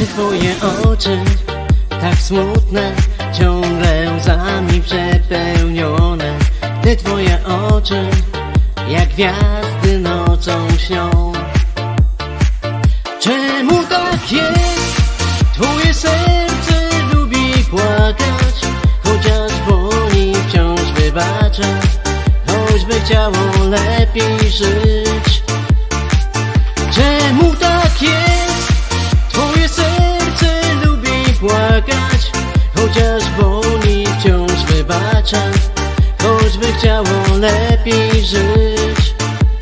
twoje oczy, tak smutne, ciągle łzami przepełnione. Te twoje oczy, jak gwiazdy nocą śnią. Czemu tak jest? Twoje serce lubi płakać, chociaż boli wciąż wybacza, choćby chciało lepiej żyć. Czemu tak jest? Twoje serce lubi płakać, chociaż boli wciąż wybacza, choćby chciało lepiej żyć.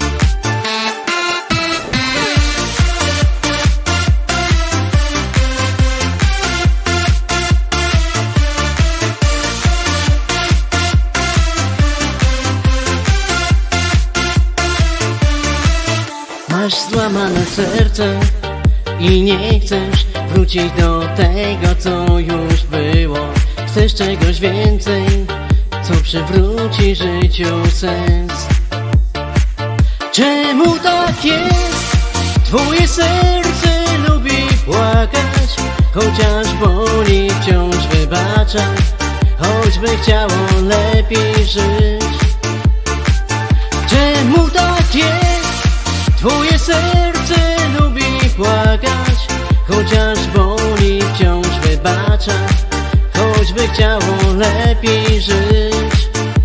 Masz złamane serce i nie chcesz wrócić do tego, co już było. Chcesz czegoś więcej, co przywróci życiu sens. Czemu tak jest? Twoje serce lubi płakać, chociaż boli wciąż wybacza, choćby chciało lepiej żyć. Czemu tak jest? Twoje serce lubi płakać, chociaż boli wciąż wybacza, choćby chciało lepiej żyć.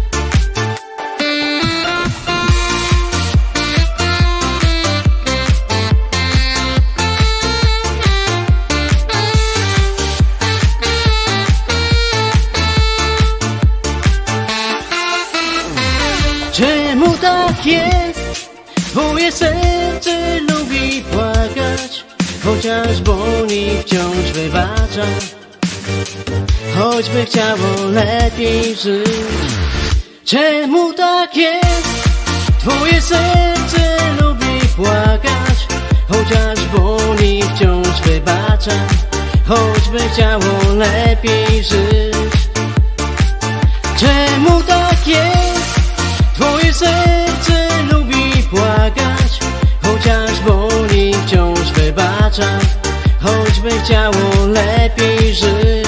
Czemu tak jest? Twoje serce lubi płakać, chociaż boli wciąż wybacza, choćby chciało lepiej żyć. Czemu tak jest? Twoje serce lubi płakać, chociaż boli wciąż wybacza, choćby chciało lepiej żyć. Czemu tak jest? Twoje serce lubi płakać, chociaż boli wciąż wybacza, choćby chciało lepiej żyć.